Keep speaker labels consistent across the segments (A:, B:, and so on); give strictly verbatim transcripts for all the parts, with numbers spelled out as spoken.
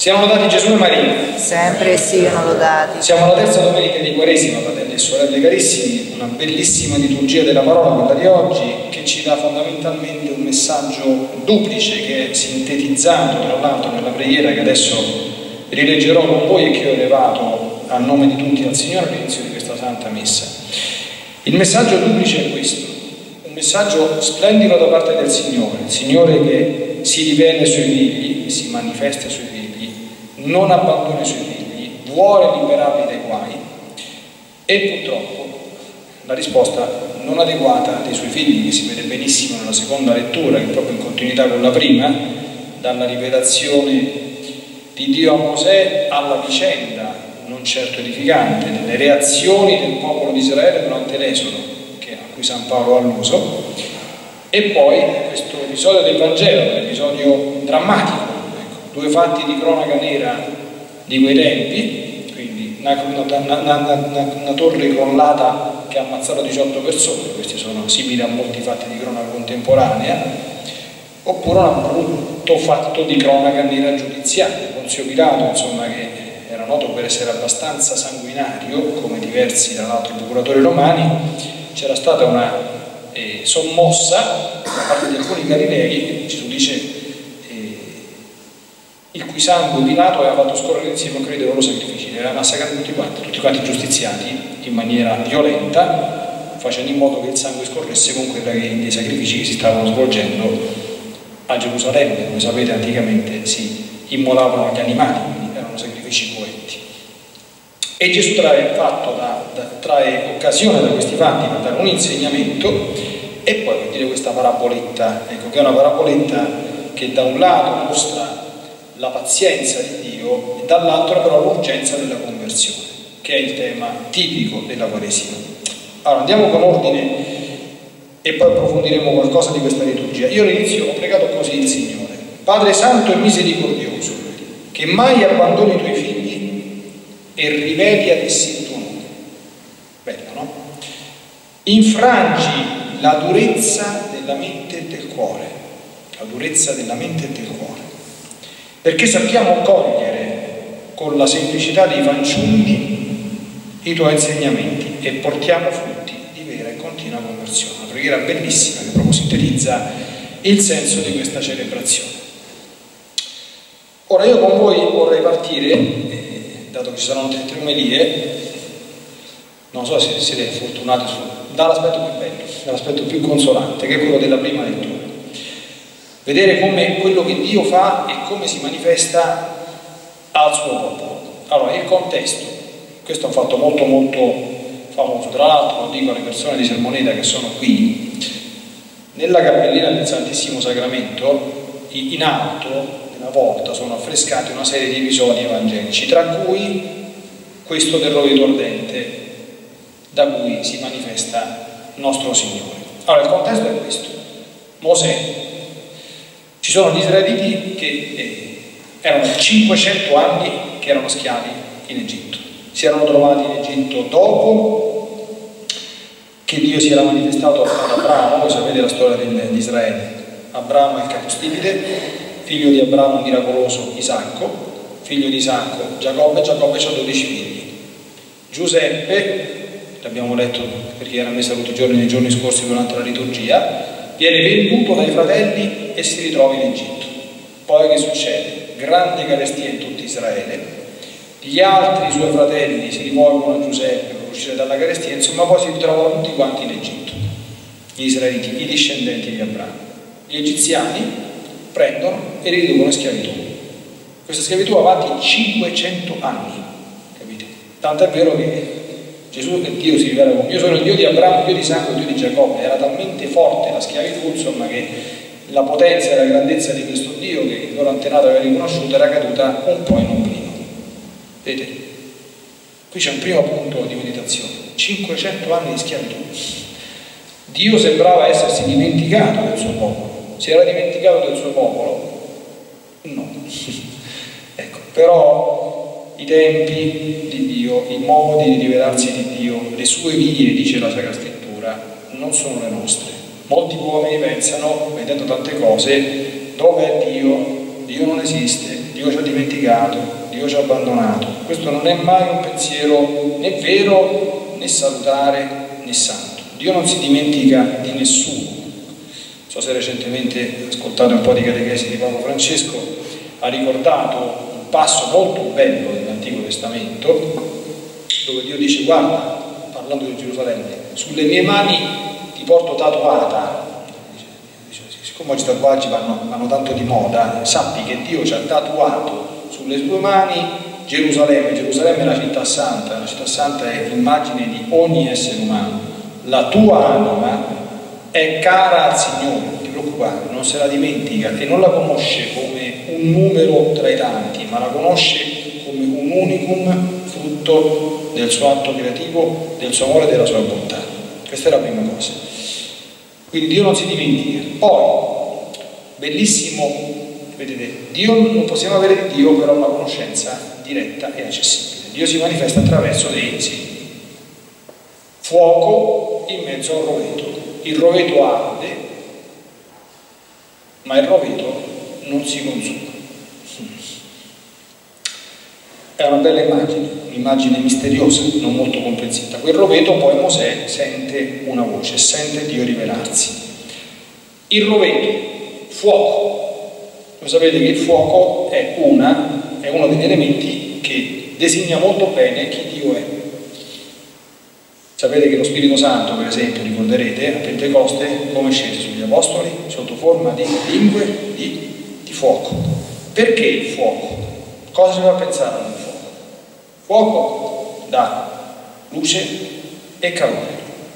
A: Siamo lodati Gesù e Maria.
B: Sempre siano lodati.
A: Siamo alla terza domenica di Quaresima, fratelli e sorelle carissimi, una bellissima liturgia della parola, quella di oggi, che ci dà fondamentalmente un messaggio duplice che è sintetizzato tra l'altro nella preghiera che adesso rileggerò con voi e che ho elevato a nome di tutti al Signore all'inizio di questa Santa Messa. Il messaggio duplice è questo, un messaggio splendido da parte del Signore, il Signore che si rivela ai Suoi figli, si manifesta ai Suoi figli, non abbandona i Suoi figli, vuole liberarli dai guai e purtroppo la risposta non adeguata dei Suoi figli, che si vede benissimo nella seconda lettura, che è proprio in continuità con la prima, dalla rivelazione di Dio a Mosè alla vicenda non certo edificante delle reazioni del popolo di Israele durante l'Esodo, a cui San Paolo ha alluso, e poi questo episodio del Vangelo, un episodio drammatico, ecco, due fatti di cronaca nera di quei tempi, quindi una, una, una, una, una torre crollata che ha ammazzato diciotto persone, questi sono simili a molti fatti di cronaca contemporanea, oppure un brutto fatto di cronaca nera giudiziaria, Ponzio Pilato, insomma, che era noto per essere abbastanza sanguinario, come diversi tra l'altro procuratori romani. C'era stata una eh, sommossa da parte di alcuni Galilei, Gesù dice, eh, il cui sangue Pilato aveva fatto scorrere insieme a quelli dei loro sacrifici, li aveva massacrati tutti quanti, tutti quanti giustiziati in maniera violenta, facendo in modo che il sangue scorresse con quelli dei sacrifici che si stavano svolgendo a Gerusalemme. Come sapete, anticamente si immolavano gli animali, quindi erano sacrifici cruenti. E Gesù trae, fatto da, da, trae occasione da questi fatti per dare un insegnamento e poi per dire questa paraboletta, ecco, che è una paraboletta che da un lato mostra la pazienza di Dio e dall'altro però l'urgenza della conversione, che è il tema tipico della Quaresima. Allora andiamo con ordine e poi approfondiremo qualcosa di questa liturgia. Io all'inizio ho pregato così il Signore: Padre Santo e Misericordioso, che mai abbandoni i Tuoi figli e riveli ad essi il Tuo nome. Bello, no? Infrangi la durezza della mente e del cuore, la durezza della mente e del cuore, perché sappiamo cogliere con la semplicità dei fanciulli i Tuoi insegnamenti e portiamo frutti di vera e continua conversione. Una preghiera bellissima che proprio sintetizza il senso di questa celebrazione. Ora io con voi vorrei partire, eh, dato che ci saranno tre omelie, non so se siete fortunati, dall'aspetto più bello, dall'aspetto più consolante, che è quello della prima lettura. Vedere come quello che Dio fa e come si manifesta al suo popolo. Allora, il contesto, questo è un fatto molto molto famoso, tra l'altro lo dico alle persone di Sermoneta che sono qui, nella cappellina del Santissimo Sacramento, in alto, una volta sono affrescati una serie di episodi evangelici, tra cui questo del rodito ardente da cui si manifesta nostro Signore. Allora il contesto è questo: Mosè, ci sono gli israeliti che eh, erano cinquecento anni che erano schiavi in Egitto, si erano trovati in Egitto dopo che Dio si era manifestato ad Abramo. Voi sapete la storia di Israele: Abramo è il capostipite, figlio di Abramo miracoloso Isacco, figlio di Isacco Giacobbe, Giacobbe ha dodici figli. Giuseppe, l'abbiamo letto perché era messo tutti i giorni nei giorni scorsi durante la liturgia, viene venduto dai fratelli e si ritrova in Egitto. Poi che succede? Grande carestia in tutto Israele, gli altri suoi fratelli si rivolgono a Giuseppe per uscire dalla carestia, insomma poi si ritrovano tutti quanti in Egitto, gli israeliti, i discendenti di Abramo. Gli egiziani prendono e li riducono in schiavitù. Questa schiavitù avanti cinquecento anni, capite? Tanto è vero che Gesù e Dio si rivela come: io sono il Dio di Abramo, il Dio di Isacco, il Dio di Giacobbe. Era talmente forte la schiavitù, insomma, che la potenza e la grandezza di questo Dio che il loro antenato aveva riconosciuto era caduta un po' in oblio. Vedete? Qui c'è un primo punto di meditazione: cinquecento anni di schiavitù. Dio sembrava essersi dimenticato del suo popolo. Si era dimenticato del suo popolo? No. Ecco, però i tempi di Dio, i modi di rivelarsi di Dio, le sue vie, dice la Sacra Scrittura, non sono le nostre. Molti uomini pensano, vedendo tante cose, dove è Dio? Dio non esiste, Dio ci ha dimenticato, Dio ci ha abbandonato. Questo non è mai un pensiero né vero, né salutare, né santo. Dio non si dimentica di nessuno. Non so se recentemente ascoltate un po' di catechesi di Papa Francesco, ha ricordato un passo molto bello dell'Antico Testamento, dove Dio dice: guarda, parlando di Gerusalemme, sulle mie mani ti porto tatuata. Dice, dice, siccome oggi i tatuaggi vanno, vanno tanto di moda, sappi che Dio ci ha tatuato sulle sue mani Gerusalemme. Gerusalemme è la città santa, la città santa è l'immagine di ogni essere umano. La tua anima è cara al Signore, non ti preoccupare, non se la dimentica e non la conosce come un numero tra i tanti, ma la conosce come un unicum, frutto del suo atto creativo, del suo amore e della sua bontà. Questa è la prima cosa. Quindi Dio non si dimentica. Poi, bellissimo, vedete, Dio non possiamo avere di Dio però una conoscenza diretta e accessibile. Dio si manifesta attraverso dei segni. Fuoco in mezzo a un roveto. Il roveto arde, ma il roveto non si consuma. È una bella immagine, un'immagine misteriosa, non molto comprensibile. Quel roveto poi Mosè sente una voce, sente Dio rivelarsi. Il roveto, fuoco. Voi sapete che il fuoco è, una, è uno degli elementi che designa molto bene chi Dio è. Sapete che lo Spirito Santo, per esempio, ricorderete, a Pentecoste come scese sugli Apostoli? Sotto forma di lingue di, di fuoco. Perché il fuoco? Cosa si fa pensare nel fuoco? Fuoco dà luce e calore.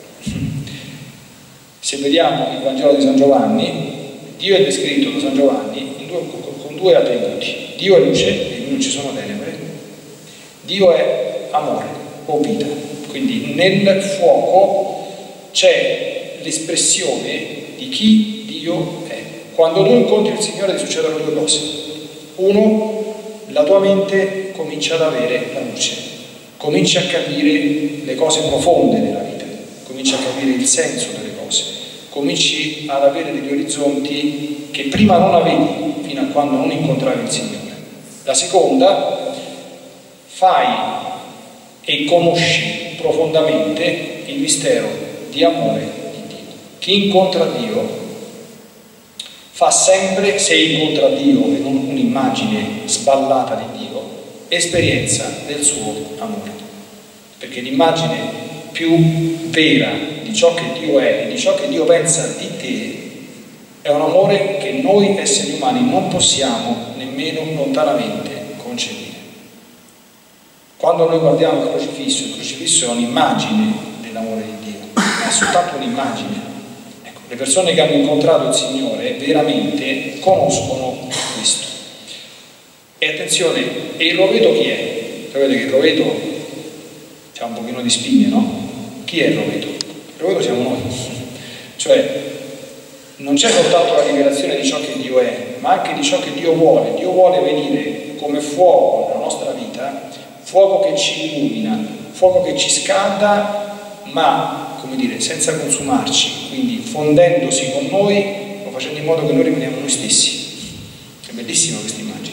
A: Se vediamo il Vangelo di San Giovanni, Dio è descritto da San Giovanni in due, con due attributi. Dio è luce, e non ci sono tenebre. Dio è amore o vita. Quindi nel fuoco c'è l'espressione di chi Dio è. Quando tu incontri il Signore ti succedono due cose. Uno, la tua mente comincia ad avere la luce, comincia a capire le cose profonde della vita, comincia a capire il senso delle cose, cominci ad avere degli orizzonti che prima non avevi fino a quando non incontravi il Signore. La seconda, fai e conosci profondamente il mistero di amore di Dio. Chi incontra Dio fa sempre, se incontra Dio e non un'immagine sballata di Dio, esperienza del suo amore. Perché l'immagine più vera di ciò che Dio è e di ciò che Dio pensa di te è un amore che noi esseri umani non possiamo nemmeno lontanamente concepire. Quando noi guardiamo il crocifisso, il crocifisso è un'immagine dell'amore di Dio, ma è soltanto un'immagine. Ecco, le persone che hanno incontrato il Signore veramente conoscono questo. E attenzione, e il roveto chi è? Sapete che il roveto c'ha un pochino di spine, no? Chi è il roveto? Il roveto siamo noi. Cioè, non c'è soltanto la rivelazione di ciò che Dio è, ma anche di ciò che Dio vuole. Dio vuole venire come fuoco nella nostra vita, fuoco che ci illumina, fuoco che ci scalda, ma, come dire, senza consumarci, quindi fondendosi con noi, o facendo in modo che noi rimaniamo noi stessi. È bellissima questa immagine.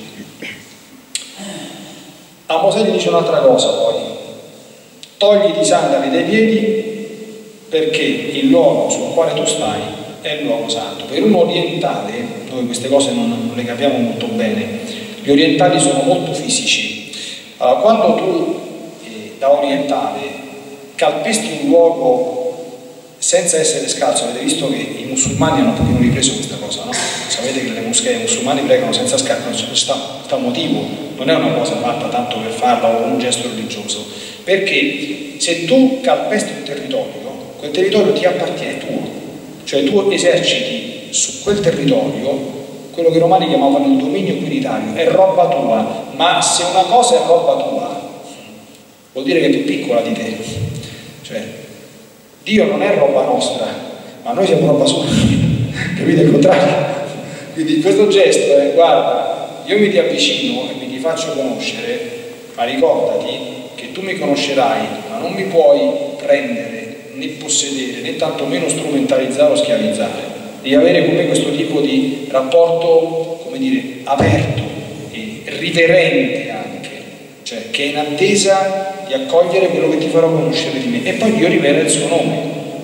A: A Mosè gli dice un'altra cosa poi: togli i sandali dai piedi, perché il luogo sul quale tu stai è il luogo santo. Per un orientale, noi queste cose non, non le capiamo molto bene, gli orientali sono molto fisici. Allora, quando tu eh, da orientale calpesti un luogo senza essere scalzo, avete visto che i musulmani hanno un pochino ripreso questa cosa, no? Sapete che le moschee musulmani pregano senza scalzo, non c'è sta motivo, non è una cosa fatta tanto per farla o un gesto religioso, perché se tu calpesti un territorio, quel territorio ti appartiene, è tuo, cioè tu eserciti su quel territorio quello che i romani chiamavano il dominio quiritario, è roba tua, ma se una cosa è roba tua vuol dire che è più piccola di te, cioè Dio non è roba nostra, ma noi siamo roba sua, capite il contrario? Quindi questo gesto è: guarda, io mi ti avvicino e mi ti faccio conoscere, ma ricordati che tu mi conoscerai, ma non mi puoi prendere, né possedere, né tantomeno strumentalizzare o schiavizzare. Devi avere con me questo tipo di rapporto, come dire, aperto, e riverente anche, cioè che è in attesa di accogliere quello che ti farò conoscere di me. E poi Dio rivela il suo nome,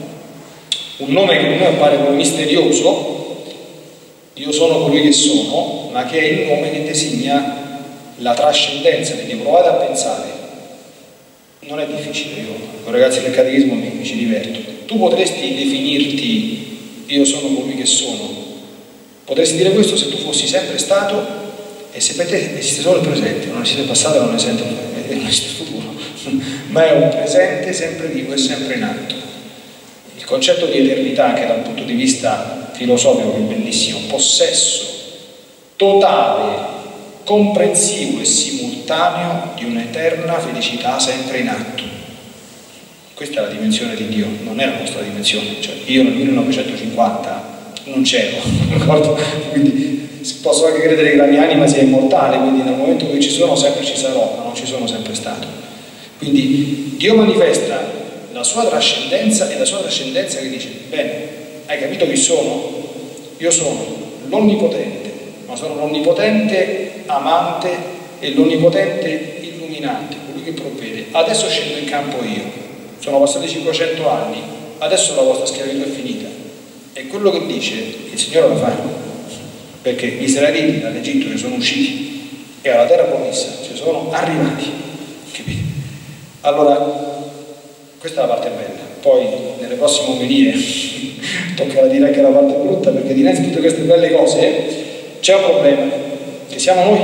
A: un nome che a noi appare come misterioso: io sono colui che sono, ma che è il nome che designa la trascendenza di Dio. Provate a pensare, non è difficile, io con i ragazzi del catechismo mi, mi ci diverto. Tu potresti definirti io sono colui che sono, potresti dire questo se tu fossi sempre stato e se per te esiste solo il presente, non esiste il passato e non esiste il futuro, ma è un presente sempre vivo e sempre in atto. Il concetto di eternità, che dal punto di vista filosofico, che è bellissimo, possesso totale, comprensivo e simultaneo di un'eterna felicità sempre in atto. Questa è la dimensione di Dio, non è la nostra dimensione. Cioè, io nel millenovecentocinquanta non c'ero, d'accordo? Quindi posso anche credere che la mia anima sia immortale, quindi nel momento in cui ci sono sempre ci sarò, ma non ci sono sempre stato. Quindi Dio manifesta la sua trascendenza, e la sua trascendenza che dice: bene, hai capito chi sono? Io sono l'onnipotente, ma sono l'onnipotente amante e l'onnipotente illuminante, colui che provvede. Adesso scendo in campo io, sono passati cinquecento anni, adesso la vostra schiavitù è finita, e quello che dice il Signore lo fa, perché gli israeliti dall'Egitto che sono usciti e alla terra promessa ci sono arrivati, capite? Allora questa è la parte bella. Poi nelle prossime omelie toccherà dire anche la parte brutta, perché dinanzi a tutte queste belle cose c'è un problema, che siamo noi,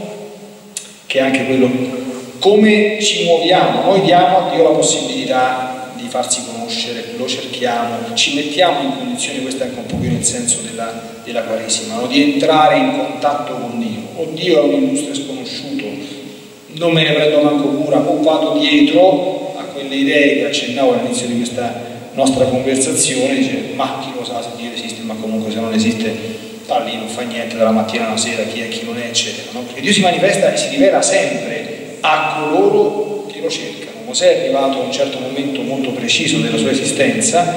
A: che è anche quello come ci muoviamo. Noi diamo a Dio la possibilità di farsi conoscere, lo cerchiamo, ci mettiamo in condizioni, questo è anche un pochino il senso della, della Quaresima, no? Di entrare in contatto con Dio. O Dio è un illustre sconosciuto, non me ne prendo manco cura, o vado dietro a quelle idee che accennavo all'inizio di questa nostra conversazione, dice: ma chi lo sa se Dio esiste, ma comunque se non esiste sta lì, non fa niente dalla mattina alla sera, chi è chi non è, eccetera, no? Perché Dio si manifesta e si rivela sempre a coloro che lo cercano. Mosè è arrivato a un certo momento molto preciso della sua esistenza,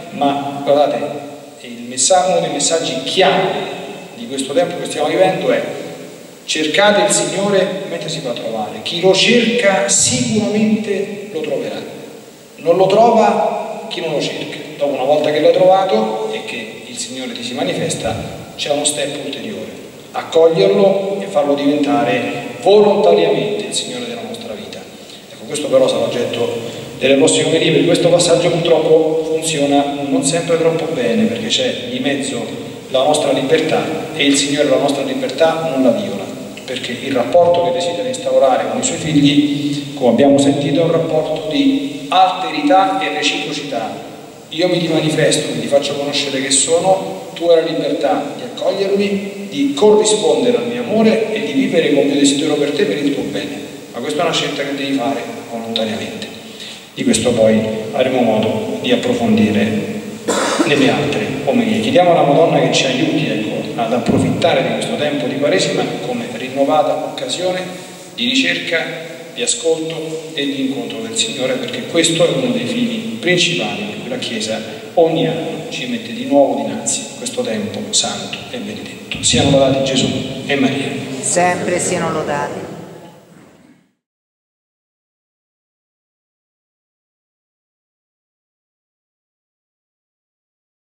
A: ma guardate, il messaggio, uno dei messaggi chiave di questo tempo che stiamo vivendo è: cercate il Signore mentre si fa trovare, chi lo cerca sicuramente lo troverà, non lo trova chi non lo cerca. Dopo, una volta che l'hai trovato e che il Signore ti si manifesta, c'è uno step ulteriore: accoglierlo e farlo diventare volontariamente il Signore della nostra vita. Ecco, questo però sarà oggetto delle prossime omelie, perché questo passaggio purtroppo funziona non sempre troppo bene, perché c'è di mezzo la nostra libertà e il Signore la nostra libertà non la viola, perché il rapporto che desidera instaurare con i suoi figli, come abbiamo sentito, è un rapporto di alterità e reciprocità. Io mi ti manifesto, mi ti faccio conoscere che sono, tu hai la libertà di accogliermi, di corrispondere al mio amore e di vivere con il mio desiderio per te, per il tuo bene. Ma questa è una scelta che devi fare volontariamente. Di questo poi avremo modo di approfondire nelle altre omelie. Chiediamo alla Madonna che ci aiuti, ecco, ad approfittare di questo tempo di Quaresima come rinnovata occasione di ricerca, di ascolto e di incontro del Signore, perché questo è uno dei fini principali per cui la Chiesa ogni anno ci mette di nuovo dinanzi a questo tempo santo e benedetto. Siano lodati Gesù e Maria.
B: Sempre siano lodati.